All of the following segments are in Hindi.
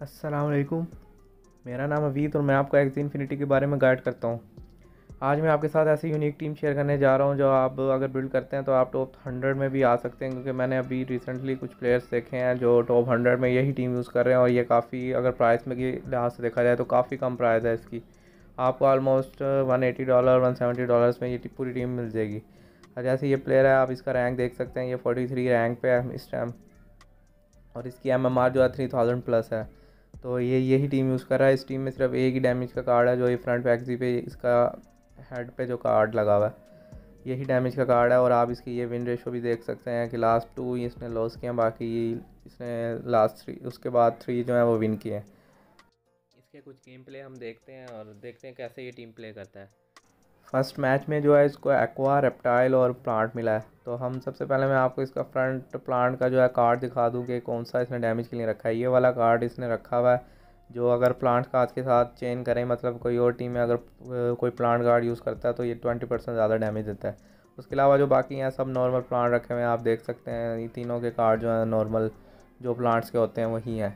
अस्सलाम वालेकुम। मेरा नाम अवीद और मैं आपको एक्स इन्फिनिटी के बारे में गाइड करता हूँ। आज मैं आपके साथ ऐसी यूनिक टीम शेयर करने जा रहा हूँ जो आप अगर बिल्ड करते हैं तो आप टॉप 100 में भी आ सकते हैं, क्योंकि मैंने अभी रिसेंटली कुछ प्लेयर्स देखे हैं जो टॉप 100 में यही टीम यूज़ कर रहे हैं और ये काफ़ी, अगर प्राइस में की लिहाज से देखा जाए तो काफ़ी कम प्राइस है इसकी। आपको ऑलमोस्ट $180 $170 में ये पूरी टीम मिल जाएगी। और जैसे ये प्लेयर है, आप इसका रैंक देख सकते हैं, ये 43 रैंक पे है इस टाइम और इसकी MMR जो है 3000 प्लस है। तो ये यही टीम यूज़ कर रहा है। इस टीम में सिर्फ एक ही डैमेज का कार्ड है, जो ये फ्रंट बैक्सी पे इसका हेड पे जो कार्ड लगा हुआ है यही डैमेज का कार्ड है। और आप इसकी ये विन रेशो भी देख सकते हैं कि लास्ट 2 ही इसने लॉस किए हैं, बाकी इसने लास्ट 3 उसके बाद 3 जो है वो विन किए हैं। इसके कुछ गेम प्ले हम देखते हैं और देखते हैं कैसे ये टीम प्ले करता है। फर्स्ट मैच में जो है इसको एक्वा, रेप्टाइल और प्लांट मिला है। तो हम सबसे पहले मैं आपको इसका फ्रंट प्लांट का जो है कार्ड दिखा दूं कि कौन सा इसने डैमेज के लिए रखा है। ये वाला कार्ड इसने रखा हुआ है, जो अगर प्लांट कार्ड के साथ चेन करें, मतलब कोई और टीम में अगर कोई प्लांट कार्ड यूज़ करता है तो ये 20% ज़्यादा डैमेज देता है। उसके अलावा जो बाकी हैं सब नॉर्मल प्लांट रखे हुए हैं, आप देख सकते हैं ये तीनों के कार्ड जो हैं नॉर्मल जो प्लांट्स के होते हैं वही हैं।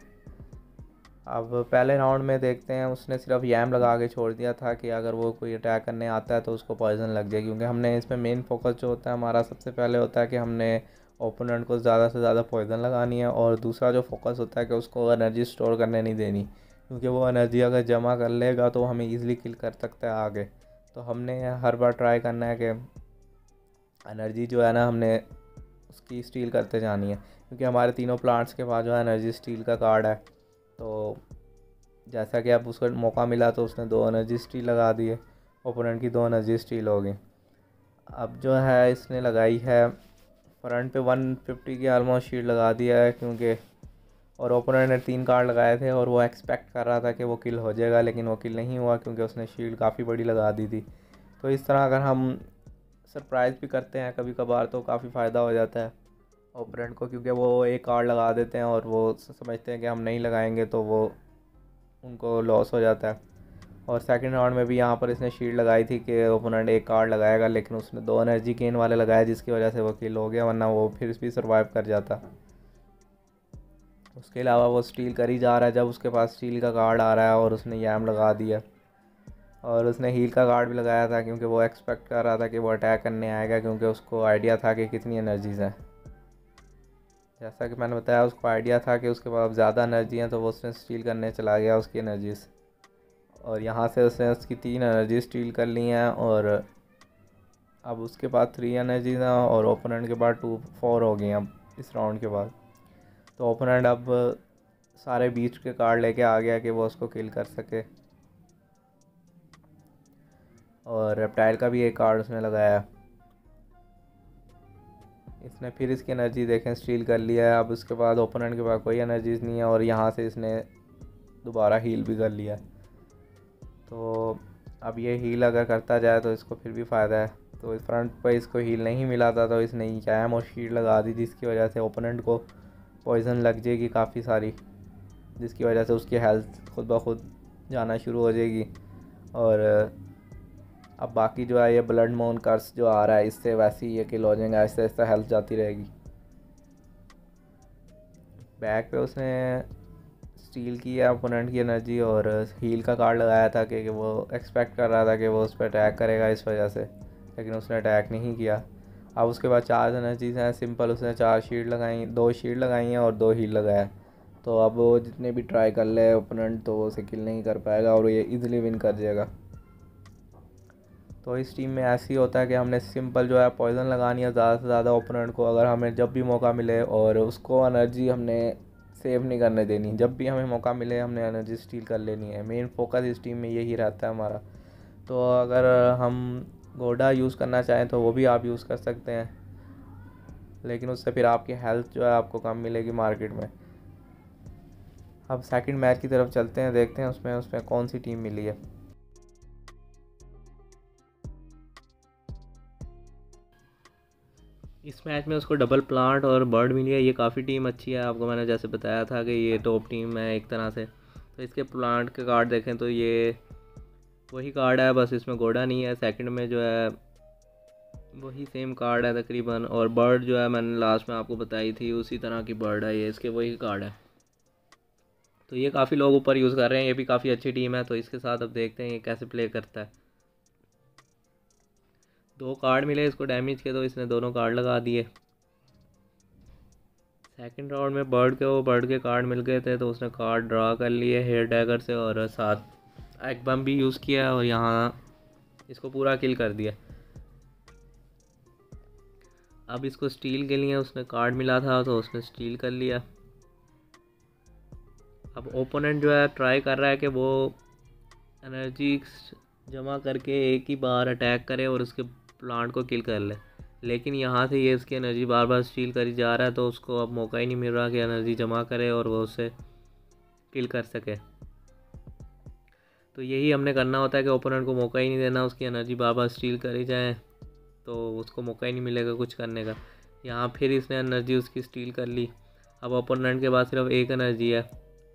अब पहले राउंड में देखते हैं, उसने सिर्फ यैम लगा के छोड़ दिया था कि अगर वो कोई अटैक करने आता है तो उसको पॉइजन लग जाए, क्योंकि हमने इसमें मेन फोकस जो होता है हमारा सबसे पहले होता है कि हमने ओपोनेंट को ज़्यादा से ज़्यादा पॉइजन लगानी है, और दूसरा जो फोकस होता है कि उसको एनर्जी स्टोर करने नहीं देनी, क्योंकि वो एनर्जी अगर जमा कर लेगा तो हमें ईज़िली किल कर सकता है आगे। तो हमने हर बार ट्राई करना है कि एनर्जी जो है ना हमने उसकी स्टील करते जानी है, क्योंकि हमारे तीनों प्लांट्स के पास जो है एनर्जी स्टील का कार्ड है। तो जैसा कि अब उसको मौका मिला तो उसने 2 एनर्जी स्टील लगा दिए, ओपोनेंट की 2 एनर्जी स्टील हो गई। अब जो है इसने लगाई है फ्रंट पे 150 की ऑलमोस्ट शील्ड लगा दिया है, क्योंकि और ओपोनेंट ने 3 कार्ड लगाए थे और वो एक्सपेक्ट कर रहा था कि वो किल हो जाएगा, लेकिन वो किल नहीं हुआ क्योंकि उसने शील्ड काफ़ी बड़ी लगा दी थी। तो इस तरह अगर हम सरप्राइज़ भी करते हैं कभी कभार तो काफ़ी फ़ायदा हो जाता है ओपोनेंट को, क्योंकि वो एक कार्ड लगा देते हैं और वो समझते हैं कि हम नहीं लगाएंगे तो वो उनको लॉस हो जाता है। और सेकंड राउंड में भी यहाँ पर इसने शील्ड लगाई थी कि ओपोनेंट एक कार्ड लगाएगा, लेकिन उसने 2 एनर्जी गेन वाले लगाए जिसकी वजह से वो किल हो गया, वरना वो फिर भी सर्वाइव कर जाता। उसके अलावा वो स्टील कर ही जा रहा है जब उसके पास स्टील का कार्ड आ रहा है और उसने यैम लगा दिया, और उसने हील का कार्ड भी लगाया था क्योंकि वो एक्सपेक्ट कर रहा था कि वो अटैक करने आएगा, क्योंकि उसको आइडिया था कि कितनी एनर्जीज़ हैं। जैसा कि मैंने बताया उसको आइडिया था कि उसके पास ज़्यादा एनर्जी है, तो वो उसने स्टील करने चला गया उसकी एनर्जीज़, और यहाँ से उसने उसकी 3 एनर्जी स्टील कर ली हैं, और अब उसके पास 3 एनर्जीज हैं और ओपोनेंट के पास 4 हो गई हैं अब इस राउंड के बाद। तो ओपोनेंट अब सारे बीच के कार्ड लेके आ गया कि वो उसको किल कर सके, और रेप्टाइल का भी एक कार्ड उसने लगाया। इसने फिर इसकी एनर्जी देखें स्टील कर लिया है। अब उसके बाद ओपोनेंट के पास कोई एनर्जीज नहीं है और यहाँ से इसने दोबारा हील भी कर लिया। तो अब ये हील अगर करता जाए तो इसको फिर भी फ़ायदा है। तो इस फ्रंट पर इसको हील नहीं मिला था तो इसने कैम और शील्ड लगा दी, जिसकी वजह से ओपोनेंट को पॉइजन लग जाएगी काफ़ी सारी, जिसकी वजह से उसकी हेल्थ खुद ब खुद जाना शुरू हो जाएगी। और अब बाकी जो है ये ब्लड मून कर्स जो आ रहा है इससे वैसे ही ये किल हो जाएंगे, आहिस्ता आहिस्ता हेल्थ जाती रहेगी। बैक पे उसने स्टील की है ओपोनेंट की एनर्जी और हील का कार्ड लगाया था कि वो एक्सपेक्ट कर रहा था कि वो उस पर अटैक करेगा इस वजह से, लेकिन उसने अटैक नहीं किया। अब उसके बाद 4 एनर्जीज हैं सिंपल, उसने 4 शील्ड लगाई, 2 शील्ड लगाई हैं और 2 हील लगाया। तो अब वो जितने भी ट्राई कर ले ओपोनेंट तो वो उसे किल नहीं कर पाएगा और ये इजीली विन कर जाएगा। तो इस टीम में ऐसे ही होता है कि हमने सिंपल जो है पॉइजन लगानी है ज़्यादा से ज़्यादा ओपोनेंट को, अगर हमें जब भी मौका मिले, और उसको एनर्जी हमने सेव नहीं करने देनी, जब भी हमें मौका मिले हमने एनर्जी स्टील कर लेनी है। मेन फोकस इस टीम में यही रहता है हमारा। तो अगर हम गोडा यूज़ करना चाहें तो वो भी आप यूज़ कर सकते हैं, लेकिन उससे फिर आपकी हेल्थ जो है आपको कम मिलेगी मार्केट में। अब सेकंड मैच की तरफ चलते हैं, देखते हैं उसमें कौन सी टीम मिली है। इस मैच में उसको डबल प्लांट और बर्ड मिली है। ये काफ़ी टीम अच्छी है, आपको मैंने जैसे बताया था कि ये टॉप टीम है एक तरह से। तो इसके प्लांट के कार्ड देखें तो ये वही कार्ड है, बस इसमें घोड़ा नहीं है। सेकंड में जो है वही सेम कार्ड है तकरीबन, और बर्ड जो है मैंने लास्ट में आपको बताई थी उसी तरह की बर्ड है ये, इसके वही कार्ड है। तो ये काफ़ी लोग ऊपर यूज़ कर रहे हैं, ये भी काफ़ी अच्छी टीम है। तो इसके साथ अब देखते हैं ये कैसे प्ले करता है। 2 कार्ड मिले इसको डैमेज के, तो इसने दोनों कार्ड लगा दिए। सेकंड राउंड में बर्ड के कार्ड मिल गए थे, तो उसने कार्ड ड्रा कर लिए हेयर डैगर से और साथ एग बम भी यूज़ किया और यहाँ इसको पूरा किल कर दिया। अब इसको स्टील के लिए उसने कार्ड मिला था, तो उसने स्टील कर लिया। अब ओपोनेंट जो है ट्राई कर रहा है कि वो एनर्जी जमा करके एक ही बार अटैक करे और उसके प्लांट को किल कर ले, लेकिन यहाँ से ये इसकी एनर्जी बार बार स्टील करी जा रहा है, तो उसको अब मौका ही नहीं मिल रहा कि एनर्जी जमा करे और वो उसे किल कर सके। तो यही हमने करना होता है कि ओपोनेंट को मौका ही नहीं देना, उसकी एनर्जी बार बार स्टील करी जाए तो उसको मौका ही नहीं मिलेगा कुछ करने का। यहाँ फिर इसने एनर्जी उसकी स्टील कर ली। अब ओपोनेंट के पास सिर्फ 1 एनर्जी है,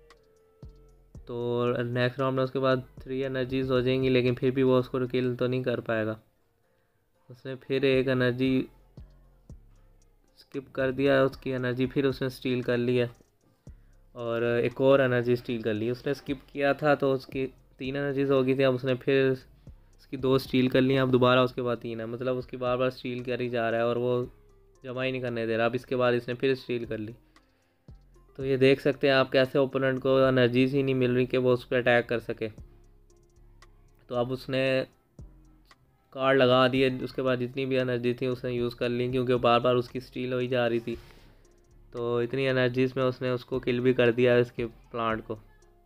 तो नेक्स्ट राउंड में उसके बाद 3 एनर्जीज हो जाएंगी, लेकिन फिर भी वो उसको किल तो नहीं कर पाएगा। उसने फिर 1 एनर्जी स्किप कर दिया, उसकी एनर्जी फिर उसने स्टील कर ली है और एक और एनर्जी स्टील कर ली। उसने स्किप किया था तो उसकी 3 एनर्जीज हो गई थी, अब उसने फिर उसकी 2 स्टील कर ली, अब दोबारा उसके बाद 3 है, मतलब उसकी बार बार स्टील करी जा रहा है और वो जमा ही नहीं करने दे रहा। अब इसके बाद इसने फिर स्टील कर ली। तो ये देख सकते हैं आप कैसे ओपोनेंट को एनर्जीज ही नहीं मिल रही कि वो उस पर अटैक कर सके। तो अब उसने कार्ड लगा दिए, उसके बाद जितनी भी एनर्जी थी उसने यूज़ कर ली, क्योंकि बार बार उसकी स्टील हो ही जा रही थी। तो इतनी एनर्जीज में उसने उसको किल भी कर दिया इसके प्लांट को,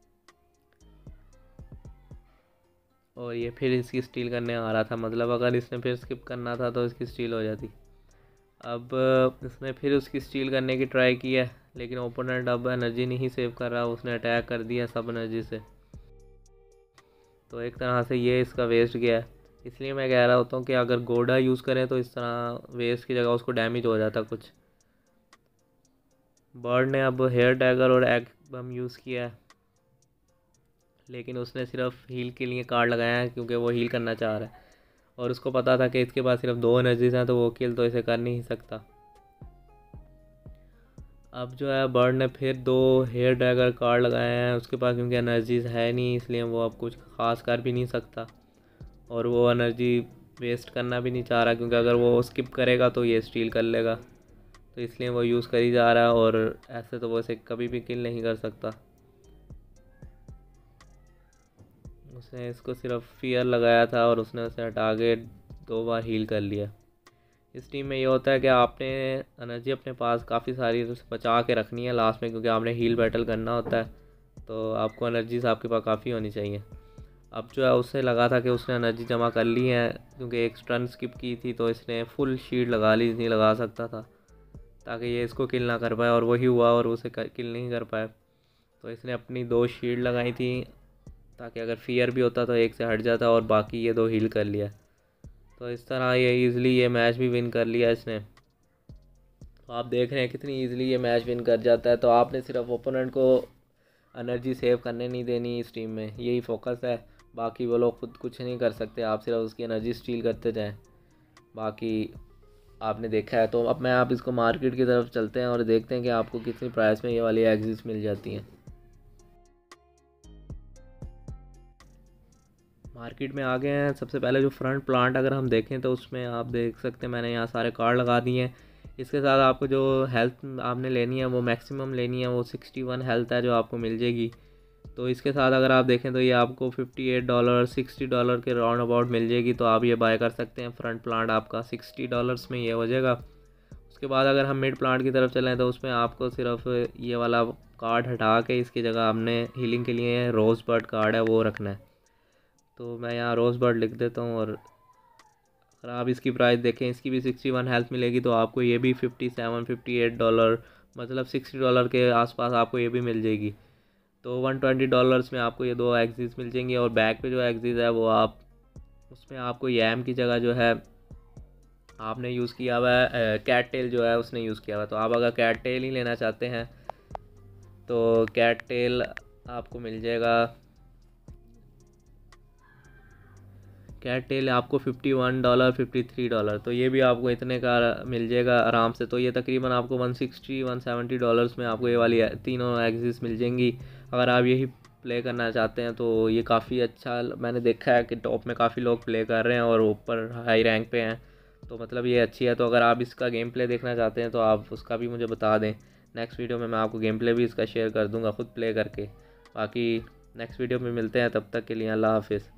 और ये फिर इसकी स्टील करने आ रहा था, मतलब अगर इसने फिर स्किप करना था तो इसकी स्टील हो जाती। अब इसने फिर उसकी स्टील करने की ट्राई की है, लेकिन ओपोनेंट अब एनर्जी नहीं सेव कर रहा, उसने अटैक कर दिया सब एनर्जी से। तो एक तरह से ये इसका वेस्ट गया है। इसलिए मैं कह रहा होता हूँ कि अगर गोडा यूज़ करें तो इस तरह वेस्ट की जगह उसको डैमेज हो जाता कुछ। बर्ड ने अब हेयर डैगर और एग बम यूज़ किया है, लेकिन उसने सिर्फ हील के लिए कार्ड लगाया है क्योंकि वो हील करना चाह रहा है और उसको पता था कि इसके पास सिर्फ 2 एनर्जीज हैं, तो वो किल तो इसे कर नहीं सकता। अब जो है बर्ड ने फिर 2 हेयर ड्रैगर कार्ड लगाए हैं उसके पास, क्योंकि एनर्जीज है नहीं, इसलिए वो अब कुछ खास कर भी नहीं सकता और वो एनर्जी वेस्ट करना भी नहीं चाह रहा, क्योंकि अगर वो स्किप करेगा तो ये स्टील कर लेगा। तो इसलिए वो यूज़ कर ही जा रहा है और ऐसे तो वो इसे कभी भी किल नहीं कर सकता। उसने इसको सिर्फ फियर लगाया था और उसने उसे हटा के 2 बार हील कर लिया। इस टीम में ये होता है कि आपने एनर्जी अपने पास काफ़ी सारी बचा के रखनी है लास्ट में, क्योंकि आपने हील बैटल करना होता है, तो आपको एनर्जीज आपके पास काफ़ी होनी चाहिए। अब जो है उससे लगा था कि उसने एनर्जी जमा कर ली है, क्योंकि एक टर्न स्किप की थी तो इसने फुल शील्ड लगा ली, नहीं लगा सकता था ताकि ये इसको किल ना कर पाए, और वही हुआ और उसे किल नहीं कर पाए। तो इसने अपनी 2 शील्ड लगाई थी ताकि अगर फियर भी होता तो एक से हट जाता, और बाकी ये 2 हील कर लिया। तो इस तरह ये ईज़िली ये मैच भी विन कर लिया इसने। तो आप देख रहे हैं कितनी ईज़िली ये मैच विन कर जाता है। तो आपने सिर्फ ओपोनेंट को एनर्जी सेव करने नहीं देनी इस टीम में, यही फोकस है। बाकी वो लोग खुद कुछ नहीं कर सकते, आप सिर्फ उसकी एनर्जी स्टील करते जाएं। बाकी आपने देखा है। तो अब मैं आप इसको मार्केट की तरफ चलते हैं और देखते हैं कि आपको कितनी प्राइस में ये वाली एग्जिट्स मिल जाती हैं। मार्केट में आ गए हैं। सबसे पहले जो फ्रंट प्लांट अगर हम देखें तो उसमें आप देख सकते हैं मैंने यहाँ सारे कार्ड लगा दिए हैं। इसके साथ आपको जो हेल्थ आपने लेनी है वो मैक्सिमम लेनी है, वो 61 हेल्थ है जो आपको मिल जाएगी। तो इसके साथ अगर आप देखें तो ये आपको $58 $60 के राउंड अबाउट मिल जाएगी। तो आप ये बाय कर सकते हैं। फ्रंट प्लांट आपका $60 में ये हो जाएगा। उसके बाद अगर हम मिड प्लांट की तरफ चलें तो उसमें आपको सिर्फ ये वाला कार्ड हटा के इसकी जगह आपने हीलिंग के लिए रोज़ बर्ड कार्ड है वो रखना है। तो मैं यहाँ रोज़ बर्ड लिख देता हूँ, और अगर आप इसकी प्राइस देखें इसकी भी 61 हेल्थ मिलेगी, तो आपको ये भी $58 मतलब $60 के आसपास आपको ये भी मिल जाएगी। तो $120 में आपको ये 2 एग्जिस मिल जाएंगी। और बैक पे जो एग्जिस है वो आप उसमें आपको यैम की जगह जो है आपने यूज़ किया हुआ है कैट टेल जो है उसने यूज़ किया हुआ है। तो आप अगर कैट टेल ही लेना चाहते हैं तो कैट टेल आपको मिल जाएगा। कैट टेल आपको $51 $53, तो ये भी आपको इतने का मिल जाएगा आराम से। तो ये तकरीबन आपको $160 $170 में आपको ये वाली तीनों एग्जिस मिल जाएंगी। अगर आप यही प्ले करना चाहते हैं तो ये काफ़ी अच्छा, मैंने देखा है कि टॉप में काफ़ी लोग प्ले कर रहे हैं और ऊपर हाई रैंक पे हैं, तो मतलब ये अच्छी है। तो अगर आप इसका गेम प्ले देखना चाहते हैं तो आप उसका भी मुझे बता दें। नेक्स्ट वीडियो में मैं आपको गेम प्ले भी इसका शेयर कर दूंगा खुद प्ले करके। बाकी नेक्स्ट वीडियो में मिलते हैं, तब तक के लिए अल्लाह हाफिज़।